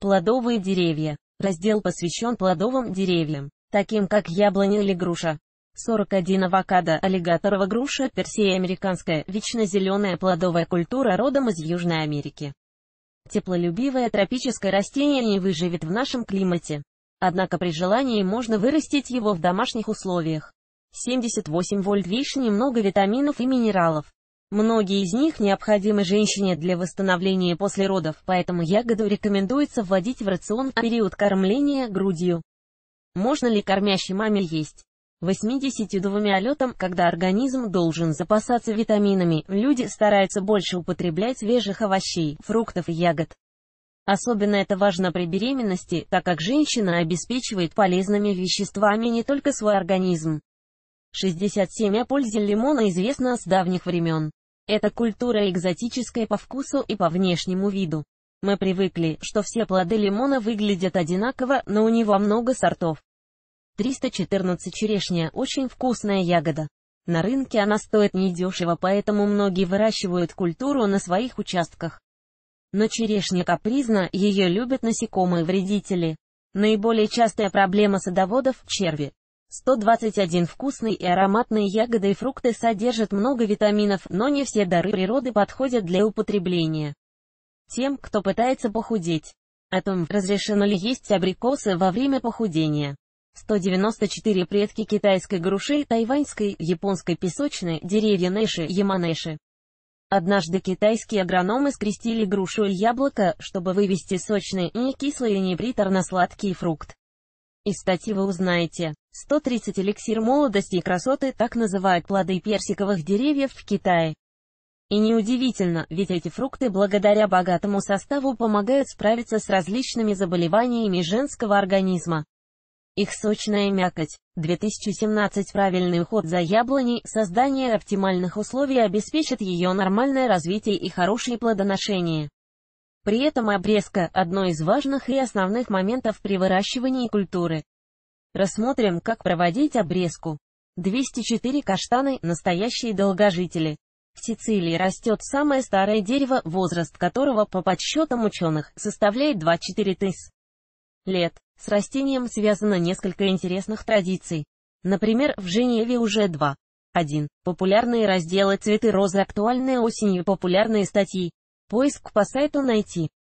Плодовые деревья. Раздел посвящен плодовым деревьям, таким как яблоня или груша. 41 авокадо, аллигаторова груша, персея американская, вечно зеленая плодовая культура родом из Южной Америки. Теплолюбивое тропическое растение не выживет в нашем климате. Однако при желании можно вырастить его в домашних условиях. 78 вольт вишни, много витаминов и минералов. Многие из них необходимы женщине для восстановления после родов, поэтому ягоду рекомендуется вводить в рацион в период кормления грудью. Можно ли кормящей маме есть? 82 летом, когда организм должен запасаться витаминами, люди стараются больше употреблять свежих овощей, фруктов и ягод. Особенно это важно при беременности, так как женщина обеспечивает полезными веществами не только свой организм. 67 о пользе лимона известно с давних времен. Эта культура экзотическая по вкусу и по внешнему виду. Мы привыкли, что все плоды лимона выглядят одинаково, но у него много сортов. 314 черешня – очень вкусная ягода. На рынке она стоит недешево, поэтому многие выращивают культуру на своих участках. Но черешня капризна, ее любят насекомые-вредители. Наиболее частая проблема садоводов – черви. 121 вкусные и ароматные ягоды и фрукты содержат много витаминов, но не все дары природы подходят для употребления. Тем, кто пытается похудеть. О том, разрешено ли есть абрикосы во время похудения. 194 предки китайской груши, тайваньской, японской песочной, деревья нэши, яманэши. Однажды китайские агрономы скрестили грушу и яблоко, чтобы вывести сочный, не кислый и не приторно-сладкий фрукт. Из статьи вы узнаете: 130 эликсир молодости и красоты, так называют плоды персиковых деревьев в Китае. И неудивительно, ведь эти фрукты благодаря богатому составу помогают справиться с различными заболеваниями женского организма. Их сочная мякоть. 2017 правильный уход за яблоней, создание оптимальных условий обеспечит ее нормальное развитие и хорошее плодоношение. При этом обрезка – одно из важных и основных моментов при выращивании культуры. Рассмотрим, как проводить обрезку. 204 каштаны – настоящие долгожители. В Сицилии растет самое старое дерево, возраст которого, по подсчетам ученых, составляет 2,4 тысяч лет. С растением связано несколько интересных традиций. Например, в Женеве уже 2.1. Популярные разделы «Цветы розы», актуальные осенью, популярные статьи. Поиск по сайту найти.